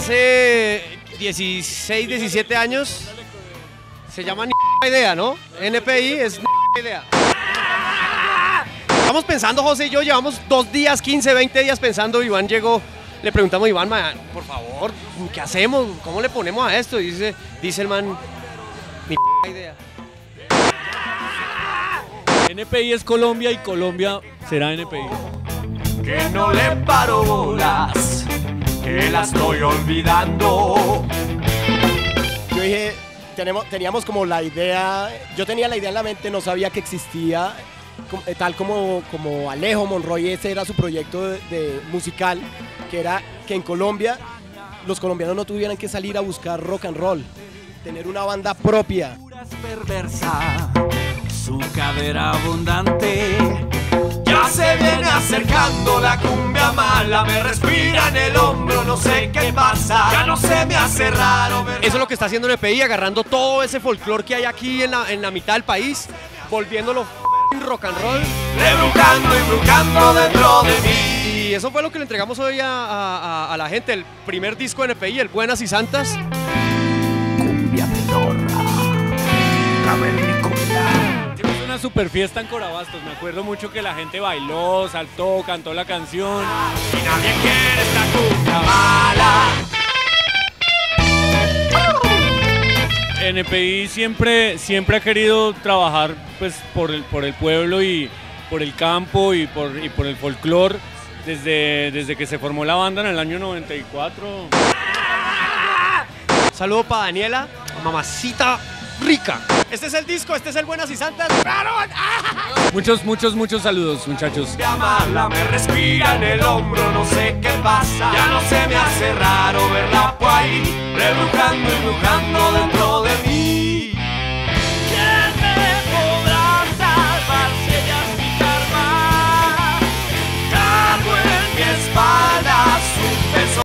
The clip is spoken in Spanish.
hace 16, 17 años se llama idea, ¿no? NPI es idea. Estamos pensando, José y yo, llevamos 2 días, 15, 20 días pensando. Iván llegó, le preguntamos a Iván, man, por favor, ¿qué hacemos? ¿Cómo le ponemos a esto? Y dice el man, idea. NPI es Colombia y Colombia será NPI. Que no le paro bolas, que la estoy olvidando. Yo dije, teníamos como la idea, yo tenía la idea en la mente, no sabía que existía, tal como Alejo Monroy, ese era su proyecto de musical, que era que en Colombia los colombianos no tuvieran que salir a buscar rock and roll, tener una banda propia. Es perversa, su cadera abundante, ya se viene acercando la cumbia mala, me respira en el hombro, no sé qué pasa, ya no se me hace raro ver. Eso es lo que está haciendo NPI, agarrando todo ese folclore que hay aquí en la mitad del país, volviéndolo rock and roll. Rebrujando y brujando dentro de mí. Y eso fue lo que le entregamos hoy a la gente, el primer disco de NPI, el Buenas y Santas. Cumbia pedorra, cavernícola. Hicimos una super fiesta en Corabastos, me acuerdo mucho que la gente bailó, saltó, cantó la canción. Y nadie quiere esta cumbia mala. NPI siempre ha querido trabajar pues, por el pueblo y por el campo y por el folclore desde que se formó la banda en el año 94. Saludo para Daniela, mamacita rica. Este es el disco, este es el Buenas y Santas. Muchos saludos, muchachos. Cumbia mala me respira en el hombro, no sé qué pasa, ya no se me hace raro verla por ahí, rebrujando y brujando dentro de mí.